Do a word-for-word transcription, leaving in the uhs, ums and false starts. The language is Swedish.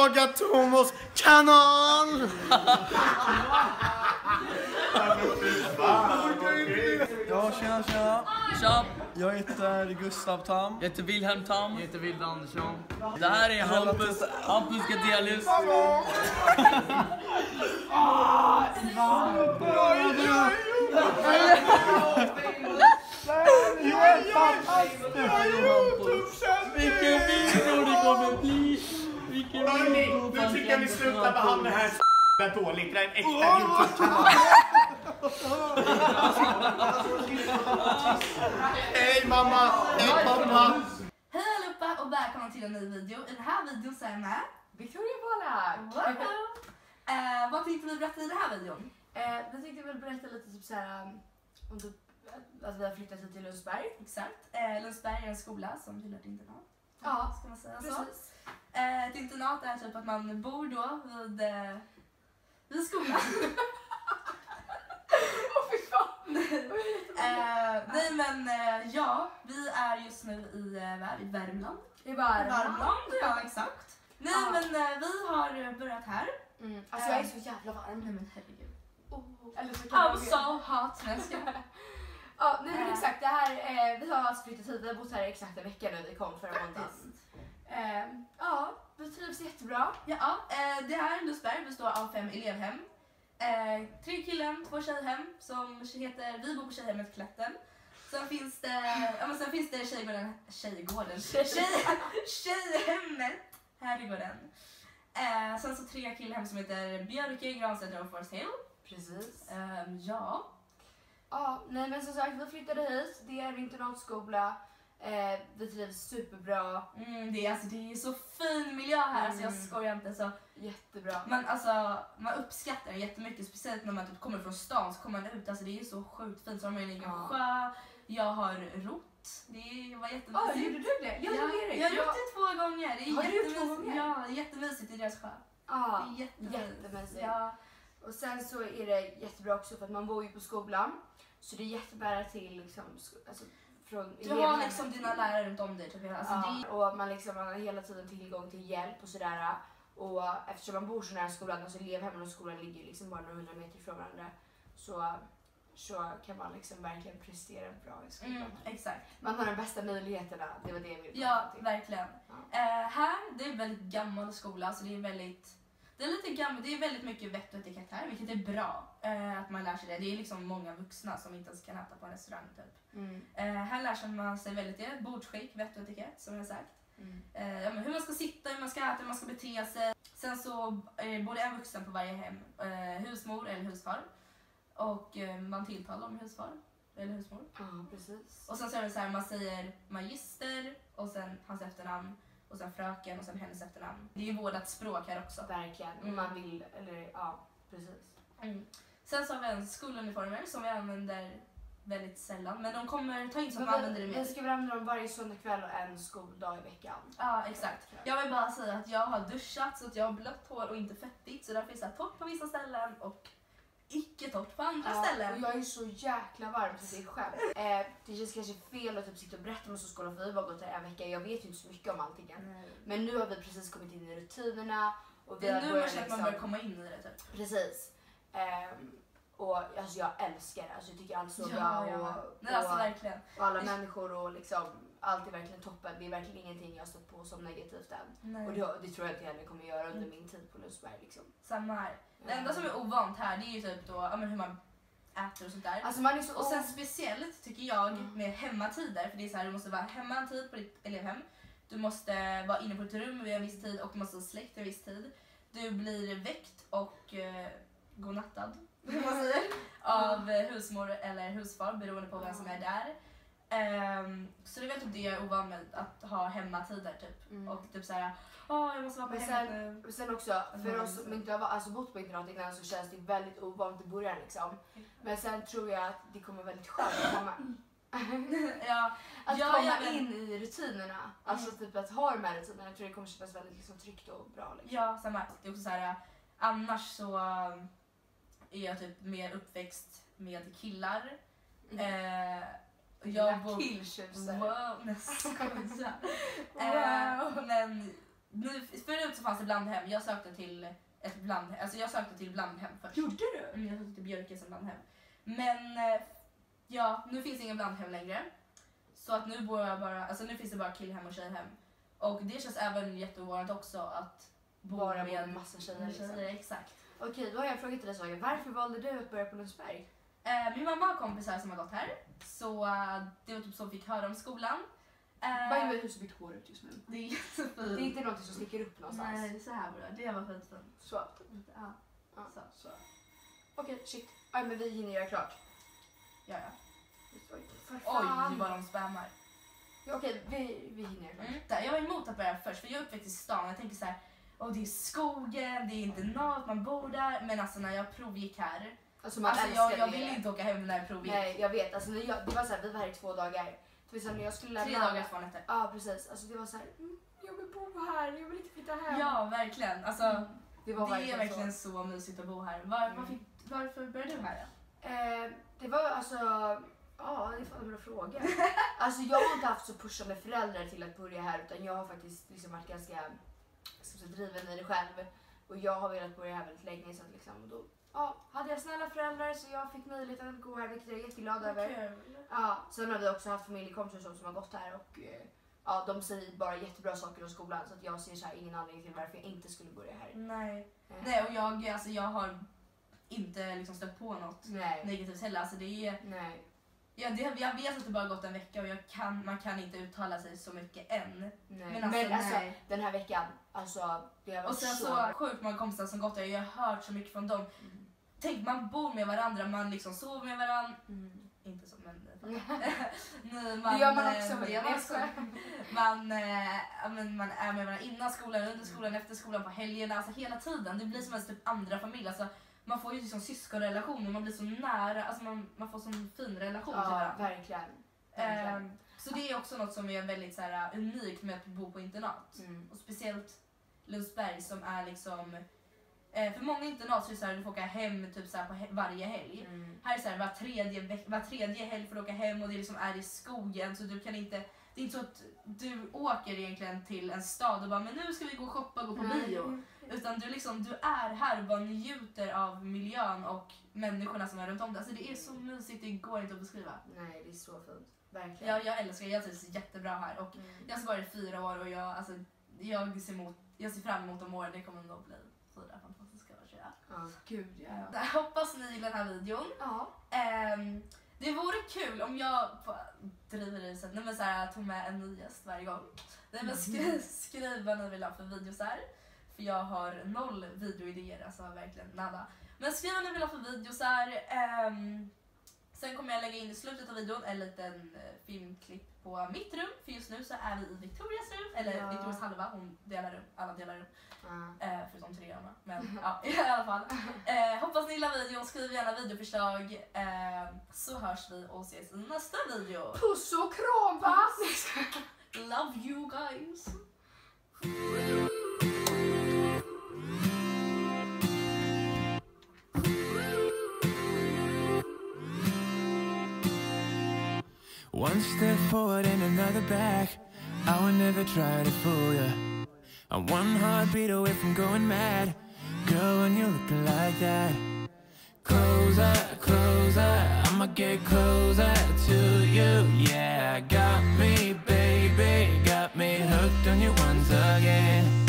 Agatomos kanal! Ja, tjena, tjena. Tja! Jag heter Gustav Tam. Jag heter Wilhelm Tam. Jag heter Vilda Andersson. Det här är Hampus, Hampus Gadelius. Vilken video det kommer bli! Vilken video! Nu tycker jag vi slutar behandla det här så dåligt. Det är en äkta YouTube-kanal. Hej mamma! Hej pappa! Hej allihopa och välkomna till en ny video. I den här videon så är jag med Victoria Pollack! Wow. eh, Vad tänkte vi berätta i den här videon? Eh, vi tänkte väl berätta lite typ såhär om typ, att vi har flyttat hit till Lundsberg. Exakt. Eh, Lundsberg är en skola som tillhör ett internat. Ja, ska man säga precis. så. Eh, ett internat är typ att man bor då vid, eh, vid skolan. Åh fy fan! eh, nej men eh, ja, vi är just nu i, eh, i Värmland. I Värmland. Värmland, ja exakt. Nej Ja. men eh, vi har börjat här. Mm. Alltså jag är så jävla varm. Nej men herregud. Oh. Eller så kan I'm jag- so hot. Nej, jag skojar. Ja, nej men Eh. exakt. Det här, eh, vi har alltså flyttat hit. Vi har bott här exakt en vecka nu. Vi kom förra måndagen. Eh, ja, vi trivs jättebra. Ja, eh, det här Lundsberg består av fem elevhem. Eh, tre killen, två tjejhem som heter, vi bor på tjejhemmet Klätten. Sen finns det, ja men sen finns det tjejgården, tjejgården, tjej, tjejhemmet, herrgården. Eh, sen så tre killhem som heter Björke, Gransäter och Forest Hill. Precis. Eh, ja. Ja, nej men som sagt vi flyttade hit. Det är en internatskola. Eh, vi trivs superbra. Mm, det, är, alltså, det är så fin miljö här, alltså, jag Mm. skojar inte. Så. Jättebra. Man, alltså, man uppskattar det jättemycket, speciellt när man typ kommer från stan så kommer man ut, alltså, det är så sjukt fint. Så har man en egen Ja. sjö, jag har rott, det var jättemysigt. Ja, gjorde du det? Jag Ja, och Erik. jag har gjort det två gånger, det är Har du gjort två jättemysigt. gånger? Ja, jättemysigt i deras sjö. Ja, Det är jättemysigt. jättemysigt. Ja. Och sen så är det jättebra också för att man bor ju på skolan. Så det är jättebra till liksom, sko- alltså, från Du har elevhemmet. liksom dina lärare runt om dig. Typ. Alltså, Ja, det, och man, liksom, man har hela tiden tillgång till hjälp och sådär. Och eftersom man bor så nära skolan, alltså elevhemmen och skolan ligger liksom bara några hundra meter ifrån varandra. Så, så kan man liksom verkligen prestera bra i skolan. mm, exakt. Man har de bästa möjligheterna, det var det jag ville komma Ja, till. verkligen. Ja. Eh, här, det är en väldigt gammal skola, så det är väldigt, det är lite gammalt, det är väldigt mycket vett och etikett här, vilket är bra eh, att man lär sig det. Det är liksom många vuxna som inte ens kan äta på en restaurang typ. Mm. Eh, här lär sig man sig väldigt det, bordsskick, vett och etikett som jag har sagt. Mm. Eh, ja, men hur man ska sitta, hur man ska äta, hur man ska bete sig. Sen så är det både en vuxen på varje hem, eh, husmor eller husfar. Och eh, man tilltalar om husfar eller husmor. Ja, precis. Och sen så är det så här, man säger magister och sen hans efternamn och sen fröken och sen hennes efternamn. Det är ju vårdat språk här också. Verkligen. Om Mm. man vill, eller ja, precis. Mm. Sen så har vi en skoluniformer som vi använder väldigt sällan, men de kommer ta in så att man använder det vi, mer. vi ska väl använda dem varje söndag och en skoldag i veckan. Ja, exakt. Jag vill bara säga att jag har duschat så att jag har blött hår och inte fettigt, så därför är det så här torrt på vissa ställen och icke torrt på andra Ja, ställen. och jag är så jäkla varm så det är skämt. Eh, det känns kanske fel att typ sitta och berätta om så skolan för vi har gått här en vecka. Jag vet ju inte så mycket om allting än. Nej. Men nu har vi precis kommit in i rutinerna. Och vi Det är har nu man börjat känner att man liksom- börjar komma in i det typ. Precis. Ehm, och alltså, jag älskar det. Alltså, jag tycker allt är så Ja, bra. ja. Och, Nej, alltså och, verkligen. och alla Det- människor och liksom, allt är verkligen toppen. Det är verkligen ingenting jag har stött på som negativt än. Nej. Och det, det tror jag inte jag heller kommer göra under Mm. min tid på Lundsberg. Liksom. Samma här. Det enda som är ovant här, det är ju typ då, ja, men hur man äter och sånt där. Alltså man är så Och sen o- speciellt tycker jag Mm. med hemmatider, för det är så här, du måste vara hemma en tid på ditt elevhem. Du måste vara inne på ett rum vid en viss tid och du måste ha släkt en viss tid. Du blir väckt och eh, godnattad, hur man säger, av eh, husmor eller husfar beroende på vem som är där. Ehm, så det är väl typ det jag är ovan med, att ha hemmatider typ. Mm. Och typ såhär, åh jag måste vara på Men hemmet sen- nu. Sen också, för Mm. oss som inte har alltså, bott på internat innan så känns det väldigt ovant i början liksom. Men sen tror jag att det kommer väldigt skönt att komma, Ja, att Ja, komma jag vet. in i rutinerna. Alltså typ att ha de här rutinerna. Jag tror det kommer kännas väldigt liksom, tryggt och bra. Liksom. ja, samma. Det är också så här, annars så um, är jag typ mer uppväxt med killar. Eh, jag bor... Killtjusare. Wow, nej, skoja. Eh, men nu, förut så fanns det blandhem. Jag sökte till ett blandhem. Alltså jag sökte till blandhem först. Gjorde du? Mm, Jag sökte till Björke som blandhem. Men eh, ja, nu finns det ingen blandhem längre. Så att nu bor jag bara, alltså nu finns det bara killhem och tjejhem. Och det känns även jätteovanligt också att bo Bara med med en massa tjejer. med Liksom. tjejer. Exakt. Okej, då har jag en fråga till dig Saga. Varför valde du att börja på Lundsberg? Eh, min mamma har kompisar som har gått här. Så eh, det var typ så vi fick höra om skolan. Eh, By the way, hur ser mitt hår ut just nu? det är jättefint. Det är inte något som sticker upp någonstans. Nej, det är så här bra. Det var skitfint. Så. Ja, Ja. så. Så. Okej, shit. Aj, men vi hinner göra klart. Ja, ja. Oj, för Oj, fan. vad de spammar. Ja, okej, vi, vi hinner göra klart. Mm. där. Jag var emot att börja först, för jag är uppväxt i stan. Jag tänker så här, oh, det är skogen, det är internat, man bor där. Men alltså när jag provgick här, Alltså, man alltså älskar jag, jag det. ville inte åka hem när jag provgick. Nej, jag vet. Alltså, jag, det var så här, vi var här i två dagar. Det var så här, när jag skulle lämna... Tre dagar, två nätter. Ja, precis. Alltså, det var så här, mm, jag vill bo här, jag vill inte flytta hem. Ja, verkligen. Alltså, Mm. Det var det är verkligen, verkligen så. så. mysigt att bo här. Var, Mm. varför, varför började du här då? Eh, det var alltså... Ja, det är fan en bra fråga. Alltså, jag har inte haft så pushande föräldrar till att börja här, utan jag har faktiskt liksom varit ganska ska säga, driven i det själv. Och jag har velat börja här väldigt länge. Så att liksom, och då ja, hade jag snälla föräldrar så jag fick möjligheten att gå här, vilket jag är jätteglad över. Kul. Ja, sen har vi också haft familjekompisar som har gått här och eh, ja, de säger bara jättebra saker om skolan, så att jag ser så här ingen anledning till varför jag inte skulle börja här. Nej. Eh, Nej, och jag, alltså, jag har inte liksom stött på något nej. negativt heller. Alltså, det är, Nej. ja, det, jag vet att det bara gått en vecka och jag kan, man kan inte uttala sig så mycket än. Nej. Men Men alltså, alltså, nej. den här veckan, alltså det har varit Och sen så... så sjukt många kompisar som gått där, jag har hört så mycket från dem. Mm. Tänk, man bor med varandra, man liksom sover med varandra. Mm. Inte så, men... Nej, man, Det gör man eh, också, men det det gör man är också. så. Man, eh, ja, men man är med varandra innan skolan, under skolan, efter skolan, på helgerna. Alltså hela tiden. Det blir som en typ andra familj. Alltså, man får ju liksom syskonrelationer, man blir så nära. Alltså man, man får sån fin relation till Ja, varandra. verkligen. verkligen. Eh, så det är också något som är väldigt så här, unikt med att bo på internat. Mm. Och speciellt Lundsberg som är liksom... Eh, för många internat så är det så här, du får åka hem typ så här, på he- varje helg. Mm. Här är det så här, var tredje, veck- var tredje helg får du åka hem och det liksom är i skogen. Så du kan inte... Det är inte så att du åker egentligen till en stad och bara men nu ska vi gå och shoppa och gå på bio. Utan du, liksom, du är här och bara njuter av miljön och människorna som är runt om dig. Alltså det är så mysigt, det går inte att beskriva. Nej, det är så fint. Verkligen. Jag, jag älskar det, jag trivs jättebra här. Och Mm. jag har varit i fyra år och jag, alltså, jag, ser emot, jag ser fram emot de åren. Det kommer nog bli fyra fantastiska år tror jag. Ja, gud ja. Jag hoppas ni gillar den här videon. Ja. Ehm, det vore kul om jag på, driver i sig, nej men så här, tog med en ny gäst varje gång. Nej men skri, skriv vad ni vill ha för videos här. För jag har noll videoidéer, alltså verkligen nada. Men skriv vad ni vill ha för videos här. Ehm, sen kommer jag lägga in i slutet av videon en liten eh, filmklipp på mitt rum. För just nu så är vi i Victorias rum, eller Ja. Victorias halva, hon delar rum, alla delar rum. Ja. Eh, förutom treorna. Men ja, i alla fall. Eh, hoppas ni gillar videon, skriv gärna videoförslag. Eh, så hörs vi och ses i nästa video. Puss och kram va? Love you guys! One step forward and another back. I would never try to fool ya. I'm one heartbeat away from going mad. Girl, when you're looking like that. Closer, closer, I'ma get closer to you. Yeah, got me, baby, got me hooked on you once again.